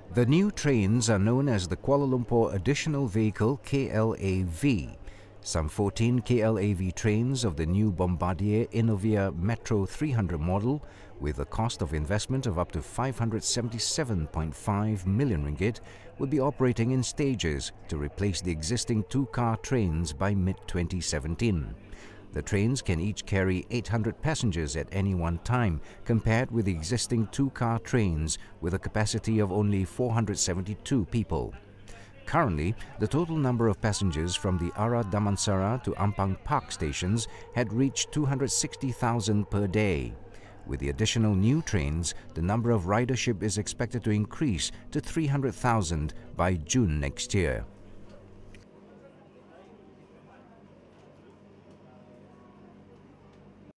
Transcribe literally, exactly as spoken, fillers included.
The new trains are known as the Kuala Lumpur Additional Vehicle K L A V. Some fourteen K L A V trains of the new Bombardier Innovia Metro three hundred model, with a cost of investment of up to five hundred seventy-seven point five million ringgit, will be operating in stages to replace the existing two-car trains by mid twenty seventeen. The trains can each carry eight hundred passengers at any one time, compared with the existing two-car trains with a capacity of only four hundred seventy-two people. Currently, the total number of passengers from the Ara Damansara to Ampang Park stations had reached two hundred sixty thousand per day. With the additional new trains, the number of ridership is expected to increase to three hundred thousand by June next year.